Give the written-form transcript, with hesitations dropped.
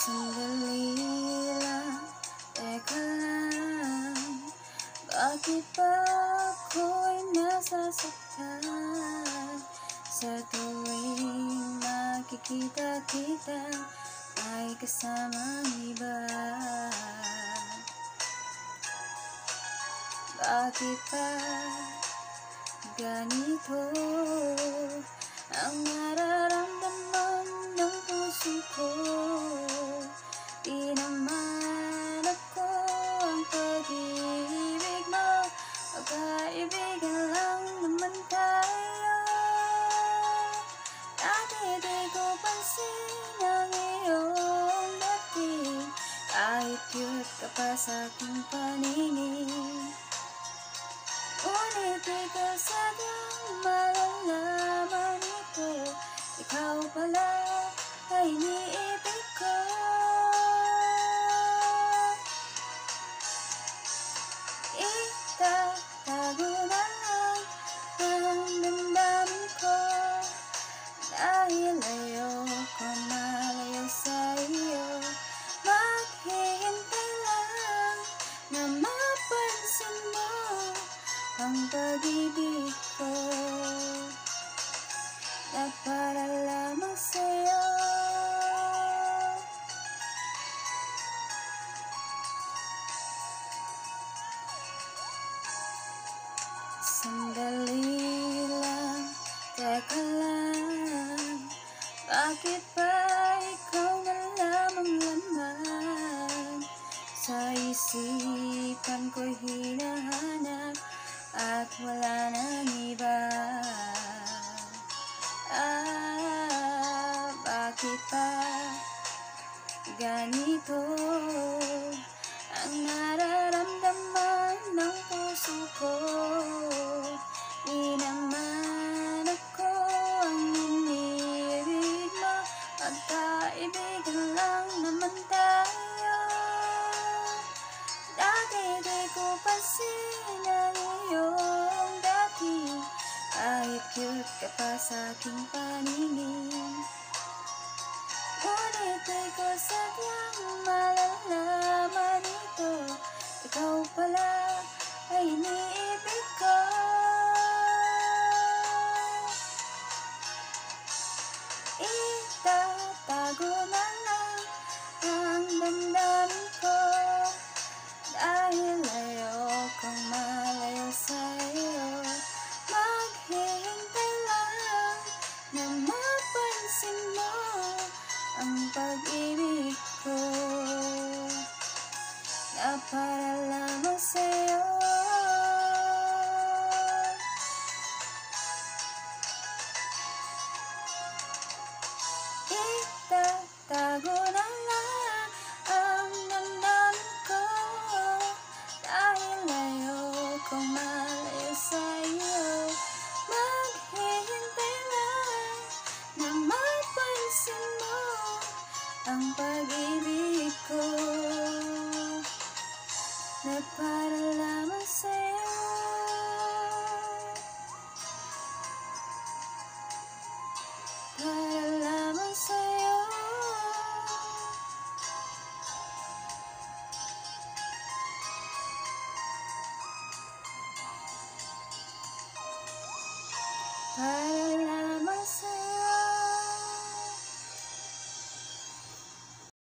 Sandali lang, teka lang, bakit ba ako'y nasasaktan? Sa tuwing makikita kita, may kasamang iba. Bakit ba ganito ang nararamdaman ng puso ko? Di naman ako ang pag-ibig mo, magkaibigan lang naman tayo. Dati di ko pansin ang iyong dating, kahit cute ka pa sa aking paningin. Ngunit di ko sadyang malalaman ito, ikaw pala ay iniibig ko. Itatago na lang ang damdamin ko, dahil ayoko malayo sa iyo. Maghihintay lang na mapansin mo ang pag-ibig ko, na para lamang sa'yo. Sandali lang, teka lang, bakit ba ikaw na lamang laman sa isipan ko'y hinahanap at wala nang iba? Bakit ba ganito ang nararamdaman ng puso ko? Di naman ako ang iniibig mo, magkaibigan lang naman tayo. Dati di ko pansin ang iyong dating, kahit cute ka pa sa aking paningin. Ngunit di ko sadyang malalaman ito, ikaw pala ay iniibig ko. Itatago na lang ang damdamin ko, dahil ayokong malayo sa iyo. Maghihintay lang na mapansin mo ang pag-ibig ko, na para lamang sa'yo. Itatago na lang ang damdamin ko, dahil ayokong malayo sa iyo. Maghihintay lang na mapansin mo ang pag-ibig ko, na para lamang sa'yo. Para lamang sa'yo. Para